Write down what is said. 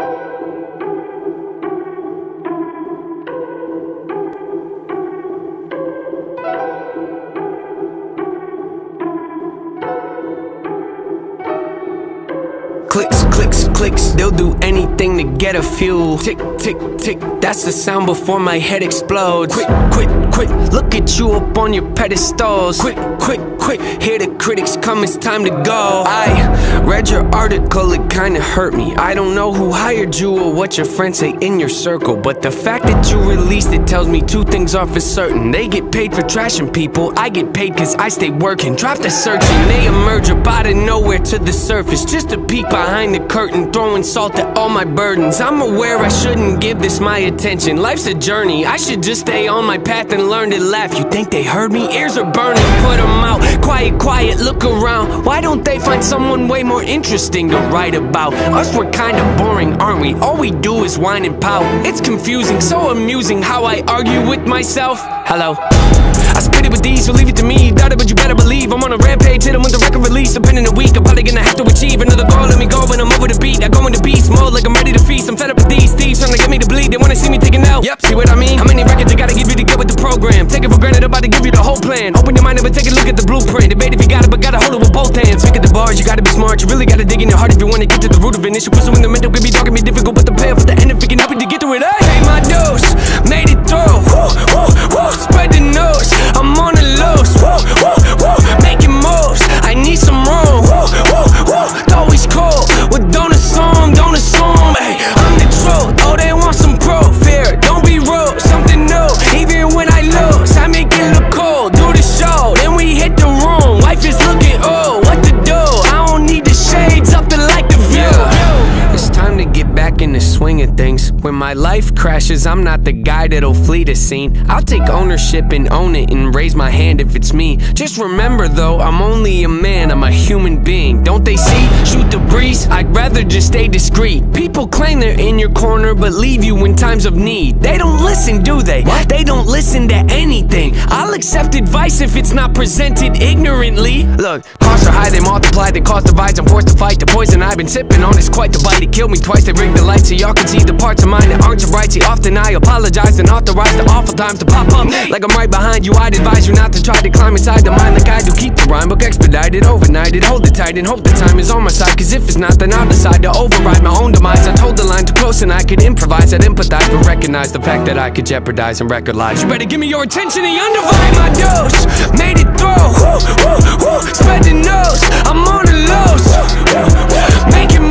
Clicks, clicks, clicks, they'll do anything to get a few. Tick, tick, tick, that's the sound before my head explodes. Quick, quick, quick, look at you up on your pedestals. Quick, quick, quick, hear the critics come, it's time to go. I read your article, it kinda hurt me. I don't know who hired you or what your friends say in your circle, but the fact that you released it tells me two things are for certain. They get paid for trashing people, I get paid cause I stay working. Drop the searching, they emerge up out of nowhere to the surface, just to peek behind the curtain, throwing salt at all my burdens. I'm aware I shouldn't give this my attention. Life's a journey, I should just stay on my path and learn to laugh. You think they heard me? Ears are burning, put them out. Quiet, quiet, look around. Why don't they find someone way more interesting to write about? Us, we're kinda boring, aren't we? All we do is whine and pout. It's confusing, so amusing how I argue with myself. Hello? I spit it with these, so leave it to me. Doubt it, but you better believe I'm on a rampage, hit 'em with the record release. Depending a week, I'm probably gonna have to achieve another goal. Let me go when I'm over the beat. I go into beast mode like I'm ready to feast. I'm fed up with these thieves trying to get me to bleed. They wanna see me taking out. Yep, see what I mean? How many records I gotta give you to get with the program? Take it for granted, I'm about to give you the whole plan. Open your mind up and take a look at the blueprint. Debate if you got it, but gotta hold it with both hands. Pick at the bars, you gotta be smart. You really gotta dig in your heart if you wanna get to the root of it. Issue pursuing the mental could be dark and be difficult, but the payoff at the end if it can help you to get through it. Hey, my dose, made it through. Woo, woo, woo, spread the news. I'm on the loose, woo, woo, woo, making moves. I need some room, woo, woo, woo. Always cold, well don't assume, don't assume. Hey, I'm the truth, oh they want some proof here. Don't be rude, something new. Even when I lose, I make it look cool. Do the show, then we hit the room. Life is looking, oh, what to do? I don't need the shades up to like the view. It's time to get back in the swing of things. When my life crashes, I'm not the guy that'll flee the scene. I'll take ownership and own it and raise my hand if it's me. Just remember though, I'm only a man, I'm a human being. Don't they see? Shoot the breeze, I'd rather just stay discreet. People claim they're in your corner but leave you in times of need. They don't listen, do they? What? They don't listen to anything. I'll accept advice if it's not presented ignorantly. Look, costs are high, they multiply, they cause divides. I'm forced to fight the poison I've been sipping on. It's quite the bite, it killed me twice. They rigged the lights so y'all can see the parts of mine that aren't so bright. See, often I apologize and authorize the awful times to pop up. Like I'm right behind you, I'd advise you not to try to climb inside the mind like I do. Keep the rhyme book expedited, overnighted, hold it tight and hope the time is on my side. Cause if it's not, then I'll decide to override my own demise. I told the line too close and I could improvise. I'd empathize but recognize the fact that I could jeopardize and record lives. You better give me your attention and undivided. My dose, made it through, woo, woo, woo, spread the news. I'm on the lows, making